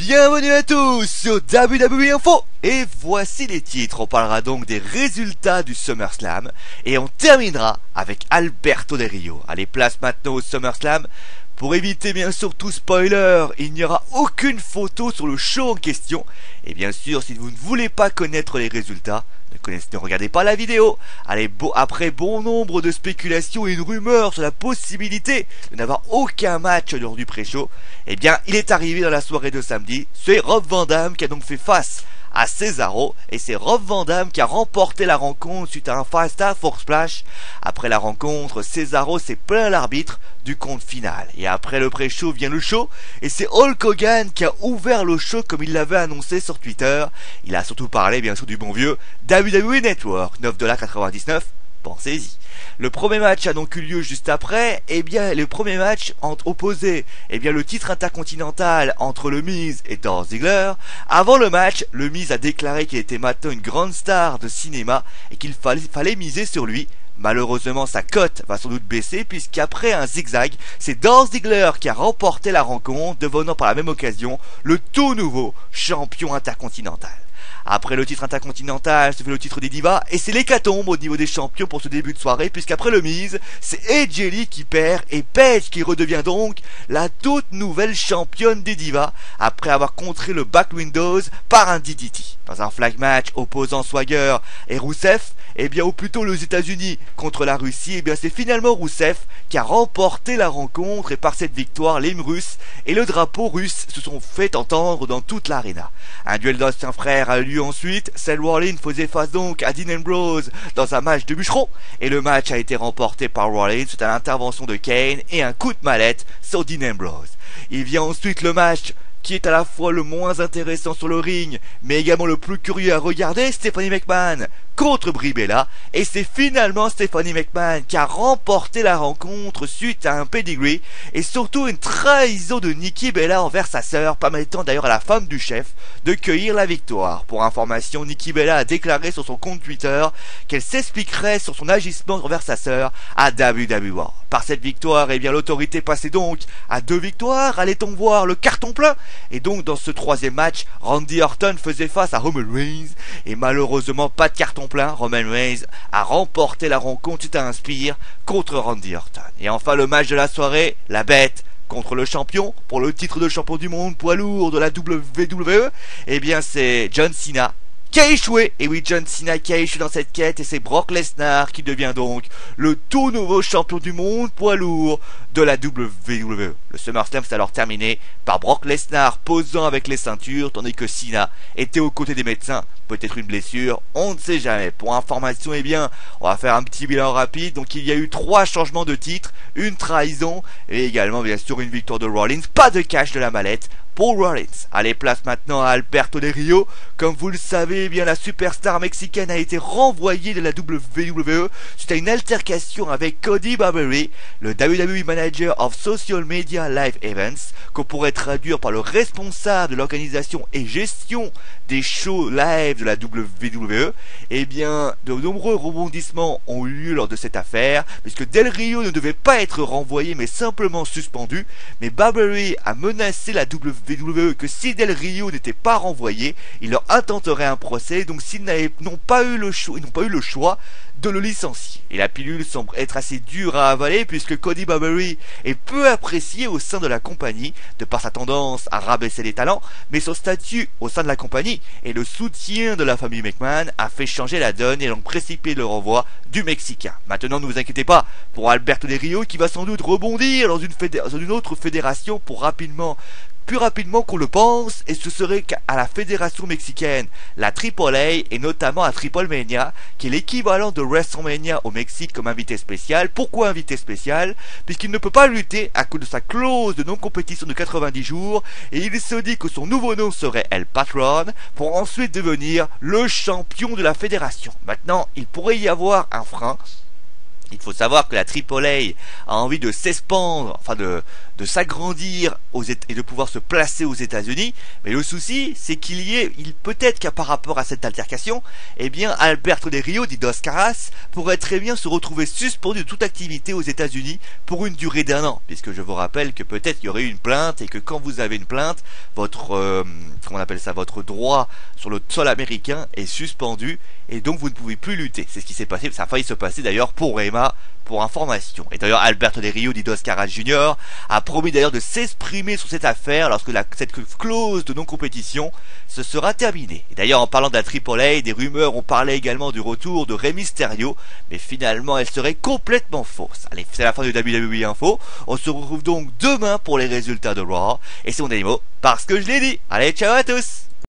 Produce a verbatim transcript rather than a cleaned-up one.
Bienvenue à tous sur W W E Info. Et voici les titres. On parlera donc des résultats du SummerSlam et on terminera avec Alberto Del Rio. Allez, place maintenant au SummerSlam. Pour éviter bien sûr tout spoiler, il n'y aura aucune photo sur le show en question. Et bien sûr, si vous ne voulez pas connaître les résultats, ne, connaissez, ne regardez pas la vidéo. Allez, bon, après bon nombre de spéculations et une rumeur sur la possibilité de n'avoir aucun match lors du pré-show, eh bien, il est arrivé dans la soirée de samedi. C'est Rob Van Dam qui a donc fait face à Cesaro, et c'est Rob Van Dam qui a remporté la rencontre suite à un Five Star Force Splash. Après la rencontre, Cesaro s'est plaint l'arbitre du compte final. Et après le pré-show vient le show, et c'est Hulk Hogan qui a ouvert le show comme il l'avait annoncé sur Twitter. Il a surtout parlé bien sûr du bon vieux W W E Network, neuf dollars quatre-vingt-dix-neuf. Pensez-y. Le premier match a donc eu lieu juste après. Et bien le premier match entre opposé, et bien le titre intercontinental entre le Miz et Dolph Ziggler. Avant le match, le Miz a déclaré qu'il était maintenant une grande star de cinéma et qu'il fallait, fallait miser sur lui. Malheureusement, sa cote va sans doute baisser puisqu'après un zigzag, c'est Dolph Ziggler qui a remporté la rencontre, devenant par la même occasion le tout nouveau champion intercontinental. Après le titre intercontinental, se fait le titre des divas, et c'est l'hécatombe au niveau des champions pour ce début de soirée, puisqu'après le Miz, c'est A J Lee qui perd, et Paige qui redevient donc la toute nouvelle championne des divas, après avoir contré le Back Windows par un D D T. Dans un flag match opposant Swagger et Rusev, et bien ou plutôt les États-Unis contre la Russie, et bien c'est finalement Rusev qui a remporté la rencontre, et par cette victoire, l'hymne russe et le drapeau russe se sont fait entendre dans toute l'arena. Un duel d'anciens frères a eu lieu ensuite. Seth Rollins faisait face donc à Dean Ambrose dans un match de bûcheron, et le match a été remporté par Rollins suite à l'intervention de Kane et un coup de mallette sur Dean Ambrose. Il vient ensuite le match qui est à la fois le moins intéressant sur le ring, mais également le plus curieux à regarder, Stephanie McMahon contre Brie Bella, et c'est finalement Stephanie McMahon qui a remporté la rencontre suite à un pedigree, et surtout une trahison de Nikki Bella envers sa sœur, permettant d'ailleurs à la femme du chef de cueillir la victoire. Pour information, Nikki Bella a déclaré sur son compte Twitter qu'elle s'expliquerait sur son agissement envers sa sœur à W W E. Par cette victoire, eh bien l'autorité passait donc à deux victoires. Allait-on voir le carton plein? Et donc dans ce troisième match, Randy Orton faisait face à Roman Reigns, et malheureusement pas de carton plein. Roman Reigns a remporté la rencontre suite à un spear contre Randy Orton. Et enfin le match de la soirée, la bête contre le champion pour le titre de champion du monde poids lourd de la W W E. Et bien c'est John Cena qui a échoué, et oui, John Cena qui a échoué dans cette quête, et c'est Brock Lesnar qui devient donc le tout nouveau champion du monde poids lourd de la W W E. Le SummerSlam s'est alors terminé par Brock Lesnar posant avec les ceintures, tandis que Cena était aux côtés des médecins. Peut-être une blessure, on ne sait jamais. Pour information, eh bien, on va faire un petit bilan rapide. Donc il y a eu trois changements de titre, une trahison, et également bien sûr une victoire de Rollins. Pas de cash de la mallette pour Rollins. Allez, place maintenant à Alberto Del Rio. Comme vous le savez, eh bien la superstar mexicaine a été renvoyée de la W W E suite à une altercation avec Cody Barberie, le W W E Manager of Social Media Live Events, qu'on pourrait traduire par le responsable de l'organisation et gestion des shows live de la W W E. Eh bien, de nombreux rebondissements ont eu lieu lors de cette affaire, puisque Del Rio ne devait pas être renvoyé mais simplement suspendu, mais Barberie a menacé la W W E que si Del Rio n'était pas renvoyé, il leur intenterait un procès, donc s'ils n'ont pas eu le choix, ils n'ont pas eu le choix de le licencier. Et la pilule semble être assez dure à avaler, puisque Cody Barberie est peu apprécié au sein de la compagnie, de par sa tendance à rabaisser les talents, mais son statut au sein de la compagnie et le soutien de la famille McMahon a fait changer la donne et donc précipité le renvoi du Mexicain. Maintenant, ne vous inquiétez pas pour Alberto Del Rio, qui va sans doute rebondir dans une, fédé- dans une autre fédération pour rapidement plus rapidement qu'on le pense, et ce serait qu'à la fédération mexicaine, la Triple A, et notamment à Triple Mania, qui est l'équivalent de WrestleMania au Mexique comme invité spécial. Pourquoi invité spécial? Puisqu'il ne peut pas lutter à cause de sa clause de non-compétition de quatre-vingt-dix jours, et il se dit que son nouveau nom serait El Patron, pour ensuite devenir le champion de la fédération. Maintenant, il pourrait y avoir un frein, Il faut savoir que la Triple A a envie de s'expandre, enfin de, de s'agrandir aux Éta- et de pouvoir se placer aux États-Unis. Mais le souci, c'est qu'il y ait, il peut-être qu'à par rapport à cette altercation, eh bien Alberto Del Rio, dit Dos Caras, pourrait très bien se retrouver suspendu de toute activité aux États-Unis pour une durée d'un an, puisque je vous rappelle que peut-être il y aurait une plainte et que quand vous avez une plainte, votre euh, comment on appelle ça, votre droit sur le sol américain est suspendu et donc vous ne pouvez plus lutter. C'est ce qui s'est passé, ça a failli se passer d'ailleurs pour Emma, pour information. Et d'ailleurs Alberto Del Rio, dit Dos Caras Junior, a promis d'ailleurs de s'exprimer sur cette affaire lorsque la, cette clause de non-compétition se sera terminée. Et d'ailleurs en parlant de la Triple A, des rumeurs ont parlé également du retour de Rey Mysterio, mais finalement elle serait complètement fausse. Allez, c'est la fin de W W E Info, on se retrouve donc demain pour les résultats de Raw, et c'est mon dernier mot, parce que je l'ai dit. Allez, ciao à tous.